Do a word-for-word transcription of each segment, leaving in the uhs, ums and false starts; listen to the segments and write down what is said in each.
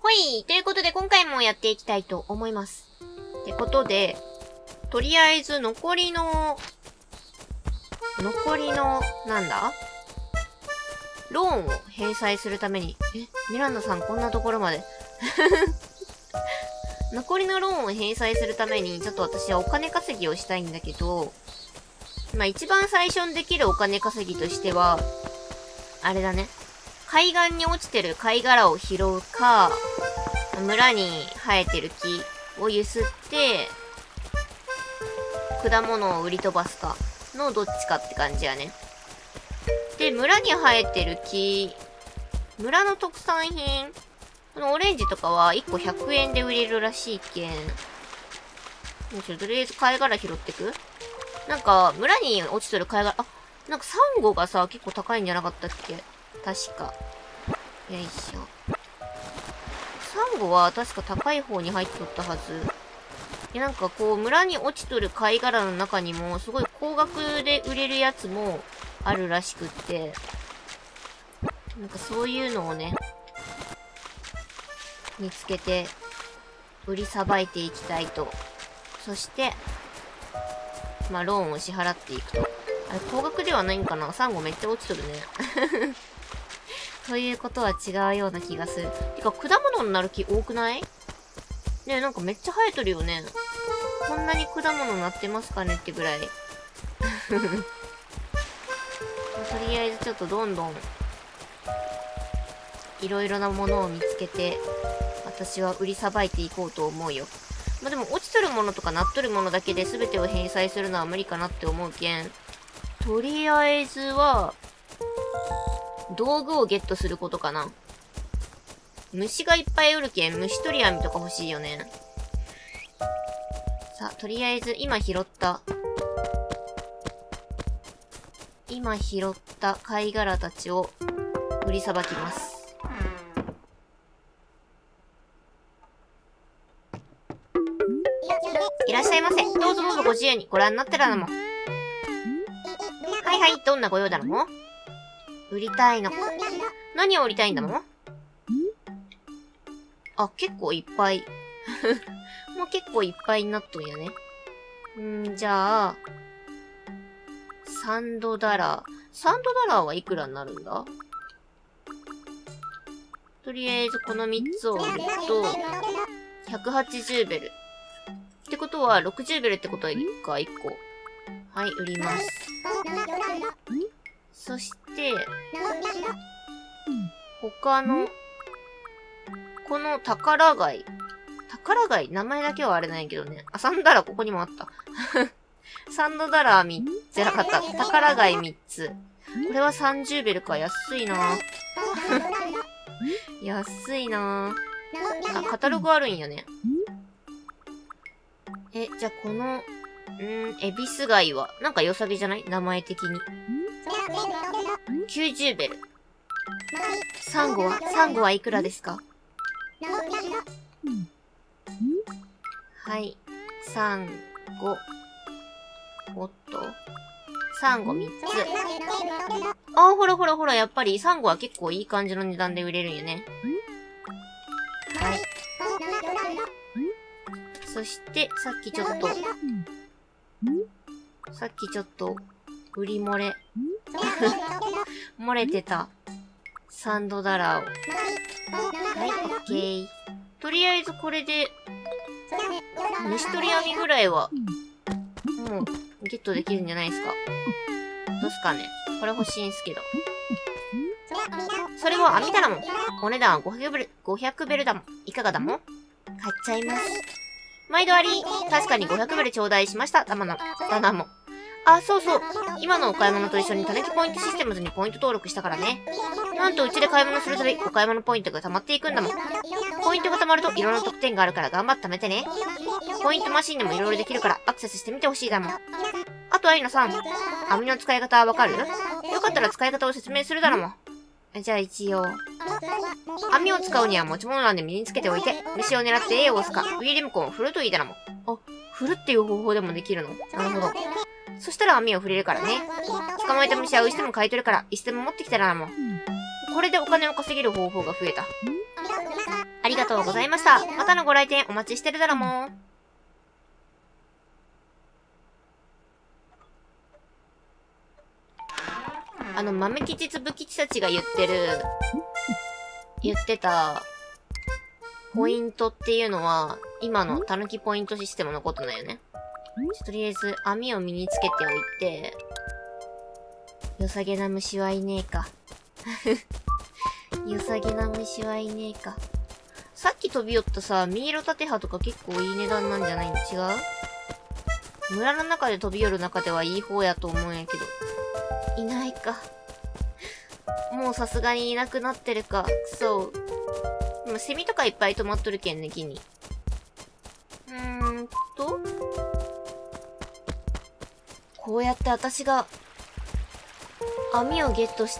ほい。ということで、今回もやっていきたいと思います。ってことで、とりあえず残りの、残りの、なんだローンを返済するために、え、ミランダさんこんなところまで。残りのローンを返済するために、ちょっと私はお金稼ぎをしたいんだけど、まあ一番最初にできるお金稼ぎとしては、あれだね。海岸に落ちてる貝殻を拾うか、村に生えてる木をゆすって、果物を売り飛ばすかのどっちかって感じやね。で、村に生えてる木、村の特産品、このオレンジとかはいっこひゃくえんで売れるらしいけん。ちょ、とりあえず貝殻拾ってく？なんか、村に落ちてる貝殻、あ、なんかサンゴがさ、結構高いんじゃなかったっけ？確か。よいしょ。サンゴは確か高い方に入っとったはず。いや、なんかこう、村に落ちとる貝殻の中にも、すごい高額で売れるやつもあるらしくって、なんかそういうのをね、見つけて、売りさばいていきたいと。そして、まあ、ローンを支払っていくと。あれ、高額ではないんかな？サンゴめっちゃ落ちとるね。ということは違うような気がする。てか、果物になる木多くない？ねえ、なんかめっちゃ生えとるよね。こんなに果物なってますかねってぐらい。とりあえずちょっとどんどん、いろいろなものを見つけて、私は売りさばいていこうと思うよ。まあ、でも落ちとるものとかなっとるものだけで全てを返済するのは無理かなって思うけん。とりあえずは、道具をゲットすることかな。虫がいっぱいおるけん、虫取り網とか欲しいよね。さあ、とりあえず今拾った、今拾った貝殻たちを売りさばきます。いらっしゃいませ。どうぞどうぞご自由にご覧になってらなも。はいはい、どんなご用だの？売りたいの。何を売りたいんだもん？あ、結構いっぱい。もう結構いっぱいになっとんやね。んー、じゃあ、サンドダラー。サンドダラーはいくらになるんだ？とりあえずこのみっつを売ると、ひゃくはちじゅうベル。ってことは、ろくじゅうベルってことはいいか、いっこ。はい、売ります。そして、他の、この宝貝。宝貝名前だけはあれないけどね。あ、サンドダラーここにもあった。サンドダラーみっつじゃなかった。宝貝みっつ。これはさんじゅうベルか。安いな安いなあ、カタログあるんやね。え、じゃあこの、んー、エビス貝は、なんか良さげじゃない？名前的に。きゅうじゅうベル。サンゴは、サンゴはいくらですか？はい。サンゴ。おっと。サンゴみっつ。あー、ほらほらほら、やっぱりサンゴは結構いい感じの値段で売れるんよね。はい。そして、さっきちょっと、さっきちょっと、売り漏れ。漏れてた。サンドダラーを。はい、オッケー。とりあえずこれで、虫取り網ぐらいは、もう、ゲットできるんじゃないですか。どうすかね。これ欲しいんすけど。それは網だもん。お値段はごひゃくベル、ごひゃくベルだもん。いかがだもん？買っちゃいます。毎度あり。確かにごひゃくベル頂戴しました。だまな、だなも。あ、そうそう。今のお買い物と一緒にタネキポイントシステムズにポイント登録したからね。なんとうちで買い物するたびお買い物ポイントが溜まっていくんだもん。ポイントが溜まるといろんな特典があるから頑張って貯めてね。ポイントマシンでもいろいろできるからアクセスしてみてほしいだもん。あとアイナさん、網の使い方はわかる？よかったら使い方を説明するだろも。じゃあ一応。網を使うには持ち物なんで身につけておいて、虫を狙って A を押すか、Wii リモコンを振るといいだろも。あ、振るっていう方法でもできるの？なるほど。そしたら網を振れるからね。捕まえた虫は牛でも買い取るから、いつでも持ってきたらなもん。これでお金を稼げる方法が増えた。ありりがとうございました。またのご来店お待ちしてるだろもん。あの、豆吉つぶ吉たちが言ってる、言ってた、ポイントっていうのは、今のたぬきポイントシステムのことだよね。とりあえず、網を身につけておいて、良さげな虫はいねえか。良さげな虫はいねえか。さっき飛び寄ったさ、ミイロタテハとか結構いい値段なんじゃないの？違う？村の中で飛び寄る中ではいい方やと思うんやけど。いないか。もうさすがにいなくなってるか。くそ。でもセミとかいっぱい止まっとるけんね、木に。うーんと。こうやって私が、網をゲットして、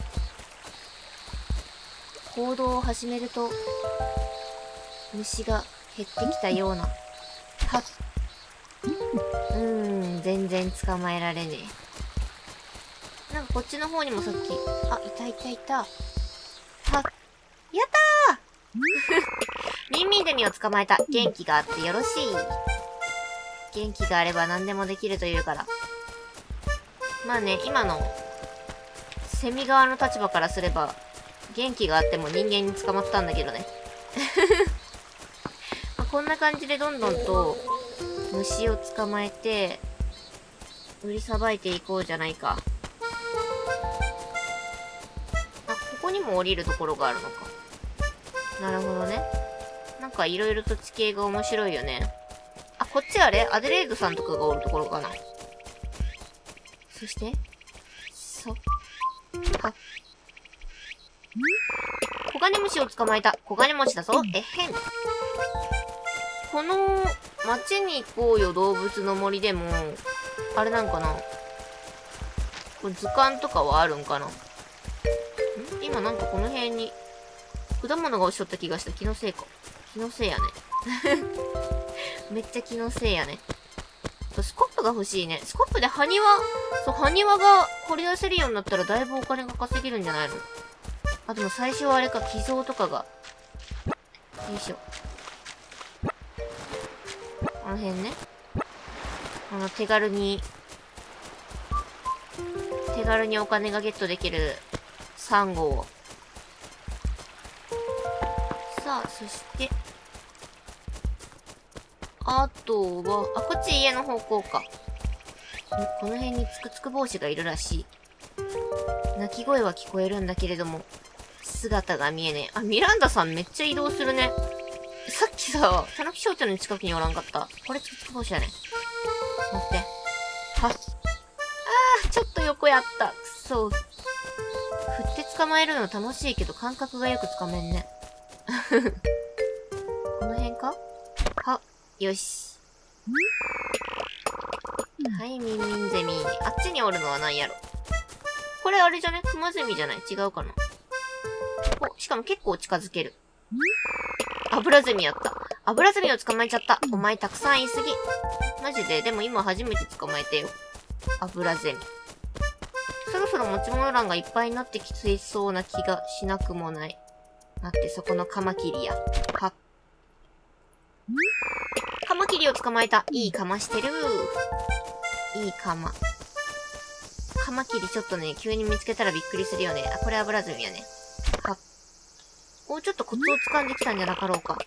行動を始めると、虫が減ってきたような。はっ。うーん、全然捕まえられねえ。なんかこっちの方にもさっき、あ、いたいたいた。はっ。やったーミンミンゼミを捕まえた。元気があってよろしい。元気があれば何でもできるというから。まあね、今の、セミ側の立場からすれば、元気があっても人間に捕まったんだけどね。まあ、こんな感じでどんどんと、虫を捕まえて、売りさばいていこうじゃないか。あ、ここにも降りるところがあるのか。なるほどね。なんかいろいろと地形が面白いよね。あ、こっちあれアデレードさんとかがおるところかな。そして、そ、は。コガネムシを捕まえた。コガネムシだぞ。えへん。この町に行こうよ動物の森でも、あれなんかな。これ図鑑とかはあるんかな。ん今なんかこの辺に、果物が落ちとった気がした。気のせいか。気のせいやね。めっちゃ気のせいやね。スコップが欲しいね。スコップで埴輪、そう、埴輪が掘り出せるようになったらだいぶお金が稼げるんじゃないの？あ、でも最初はあれか、寄贈とかが。よいしょ。この辺ね。あの、手軽に、手軽にお金がゲットできるサンゴを。さあ、そして、あとは、あ、こっち家の方向か。この辺につくつく帽子がいるらしい。鳴き声は聞こえるんだけれども、姿が見えねえ。あ、ミランダさんめっちゃ移動するね。さっきさ、たぬき商店の近くにおらんかった。これつくつく帽子やね。待って。はっ。あー、ちょっと横やった。くそ。振って捕まえるの楽しいけど感覚がよくつかめんね。この辺か？は、よし。はい、ミンミンゼミ。あっちにおるのは何やろ。これあれじゃね？クマゼミじゃない？違うかな。お、しかも結構近づける。アブラゼミやった。アブラゼミを捕まえちゃった。お前たくさん言いすぎ。マジで？でも今初めて捕まえてよ。アブラゼミ。そろそろ持ち物欄がいっぱいになってきついそうな気がしなくもない。待って、そこのカマキリや。はっ。カマキリを捕まえた。いいカマしてる。いいカマ。カマキリちょっとね、急に見つけたらびっくりするよね。あ、これアブラゼミやね。はっ。お、ちょっとコツを掴んできたんじゃなかろうか。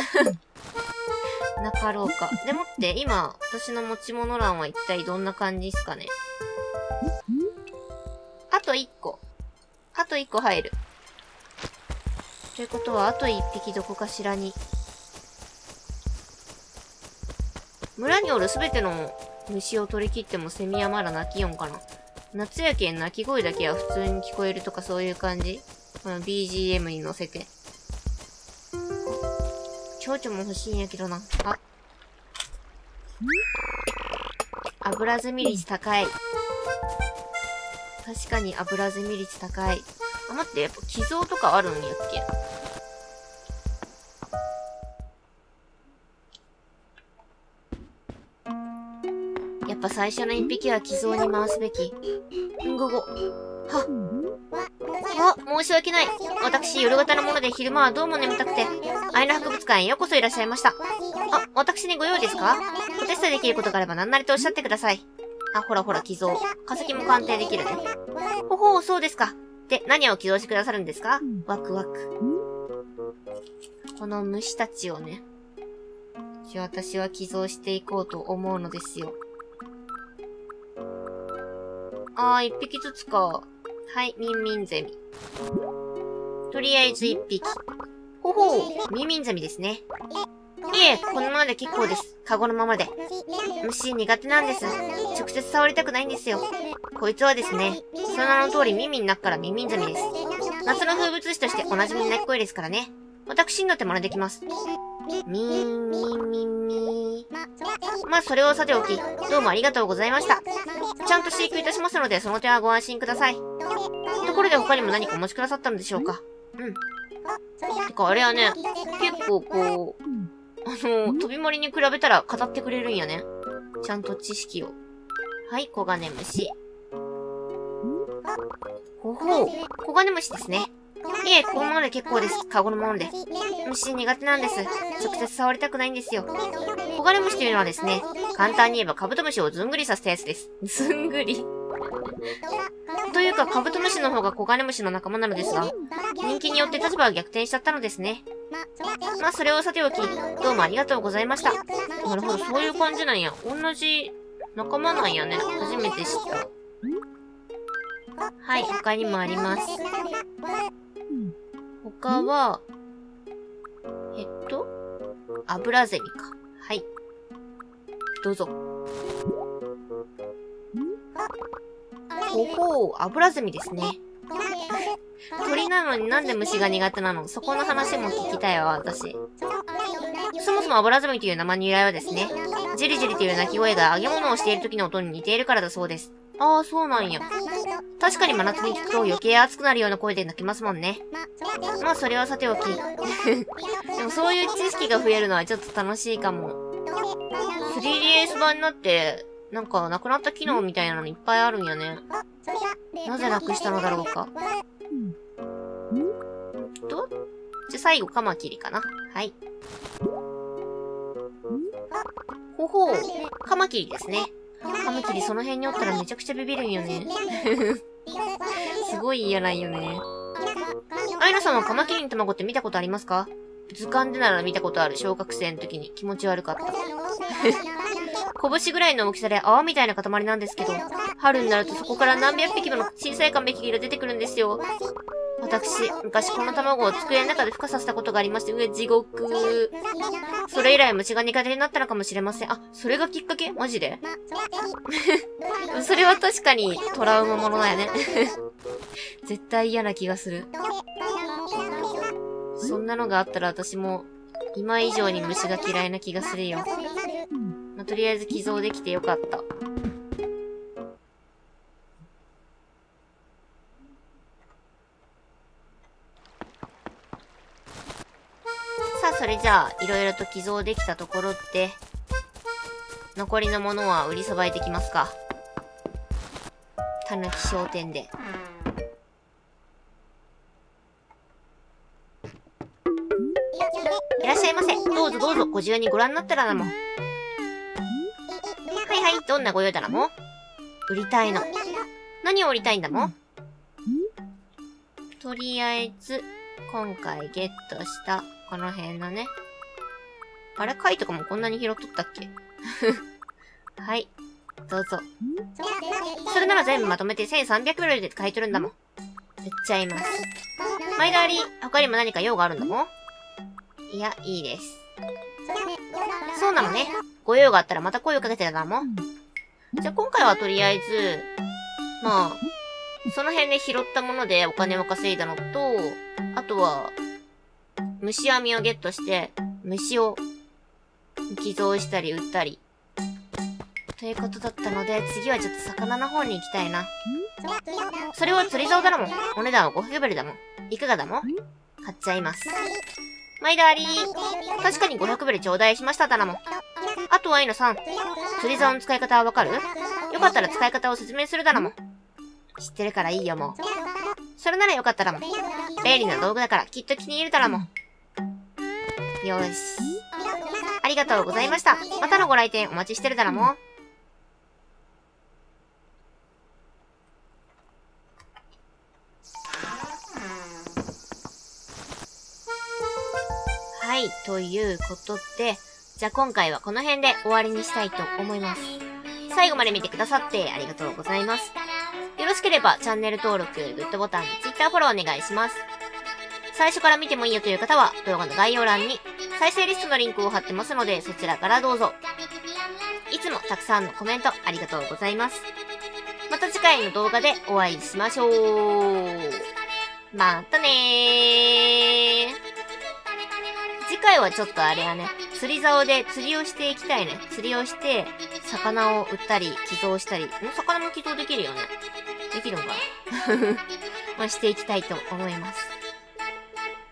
なかろうか。でもって、今、私の持ち物欄は一体どんな感じっすかね。あと一個。あと一個入る。ということは、あと一匹どこかしらに。村におるすべての虫を取り切ってもセミはまだ鳴きよんかな。夏やけん鳴き声だけは普通に聞こえるとかそういう感じ？この ビージーエム に乗せて。蝶々も欲しいんやけどな。あ。アブラゼミ率高い。確かにアブラゼミ率高い。あ、待って、やっぱ寄贈とかあるんやっけ？やっぱ最初の一匹は寄贈に回すべき。んごご。はっ。 あ、申し訳ない。私、夜型のもので昼間はどうも眠たくて、愛の博物館へようこそいらっしゃいました。あ、私にご用ですか？お手伝いできることがあれば何なりとおっしゃってください。あ、ほらほら、寄贈。化石も鑑定できるね。ほほう、そうですか。で、何を寄贈してくださるんですか？ワクワク。この虫たちをね、私は寄贈していこうと思うのですよ。あー、一匹ずつか。はい、ミンミンゼミ。とりあえず一匹。ほほう、ミンミンゼミですね。いえ、このままで結構です。カゴのままで。虫苦手なんです。直接触りたくないんですよ。こいつはですね、その名の通りミンミンの中からミンミンゼミです。夏の風物詩としておなじみの鳴き声ですからね。私になって真似できます。ミンミンミンミー。まあ、それをさておき、どうもありがとうございました。ちゃんと飼育いたしますので、その点はご安心ください。ところで他にも何かお持ちくださったのでしょうか？うん。てか、あれはね、結構こう、あの、飛び森に比べたら語ってくれるんやね。ちゃんと知識を。はい、コガネムシ。ほほう、コガネムシですね。いえ、このままで結構です。カゴのもので。虫苦手なんです。直接触りたくないんですよ。コガネムシというのはですね、簡単に言えばカブトムシをずんぐりさせたやつです。ずんぐりというか、カブトムシの方がコガネムシの仲間なのですが、人気によって立場が逆転しちゃったのですね。まあ、それをさておき、どうもありがとうございました。なるほど、そういう感じなんや。同じ仲間なんやね。初めて知った。はい、他にもあります。他は、えっと、アブラゼミか。はい。どうぞ。ほほう、アブラゼミですね。鳥なのになんで虫が苦手なの？そこの話も聞きたいわ、私。そもそもアブラゼミという名前の由来はですね、ジリジリという鳴き声が揚げ物をしている時の音に似ているからだそうです。ああ、そうなんや。確かに真夏に聞くと余計熱くなるような声で鳴きますもんね。まあそれはさておき。でもそういう知識が増えるのはちょっと楽しいかも。スリーディーエス 版になって、なんかなくなった機能みたいなのいっぱいあるんやね。なぜなくしたのだろうか。んとじゃ、最後カマキリかな。はい。ほほう、カマキリですね。カマキリその辺におったらめちゃくちゃビビるんよね。すごい嫌なんよね。アイナさんはカマキリの卵って見たことありますか？図鑑でなら見たことある。小学生の時に気持ち悪かった。拳ぐらいの大きさで泡みたいな塊なんですけど、春になるとそこから何百匹もの小さいカマキリが出てくるんですよ。私、昔この卵を机の中で孵化させたことがありまして、うえ、地獄。それ以来虫が苦手になったのかもしれません。あ、それがきっかけ？マジでそれは確かにトラウマものだよね。絶対嫌な気がする。そんなのがあったら私も今以上に虫が嫌いな気がするよ。まあ、とりあえず寄贈できてよかった。さあ、それじゃあ、いろいろと寄贈できたところで、残りのものは売りさばいてきますか。たぬき商店で。いらっしゃいませ。どうぞどうぞ、ご自由にご覧になったらなも。はいはい、どんなご用だなも。売りたいの。何を売りたいんだも。とりあえず、今回ゲットした、この辺のね。あれ、貝とかもこんなに拾っとったっけはい。どうぞ。それなら全部まとめてせんさんびゃくドルで買い取るんだもん。売っちゃいます。前代わり、他にも何か用があるんだもん。いや、いいです。そうなのね。ご用があったらまた声をかけてただもん。じゃあ今回はとりあえず、まあ、その辺で拾ったものでお金を稼いだのと、あとは、虫網をゲットして、虫を寄贈したり売ったり。ということだったので、次はちょっと魚の方に行きたいな。それは釣り竿だろもん。お値段はごひゃくベルだもん。いかがだもん？買っちゃいます。毎度ありー。確かにごひゃくベル頂戴しましただなもん。あとはイノさん、釣り竿の使い方はわかる？よかったら使い方を説明するだなもん。知ってるからいいよもう。そそれならよかったらも。便利な道具だからきっと気に入るだらも。よし。ありがとうございました。またのご来店お待ちしてるだらも。はい、ということで、じゃあ今回はこの辺で終わりにしたいと思います。最後まで見てくださってありがとうございます。よろしければチャンネル登録、グッドボタン、Twitter フォローお願いします。最初から見てもいいよという方は動画の概要欄に再生リストのリンクを貼ってますのでそちらからどうぞ。いつもたくさんのコメントありがとうございます。また次回の動画でお会いしましょう。またねー。次回はちょっとあれやね、釣り竿で釣りをしていきたいね。釣りをして、魚を売ったり、寄贈したり。ん魚も寄贈できるよね。できるのかなまあしていきたいと思います。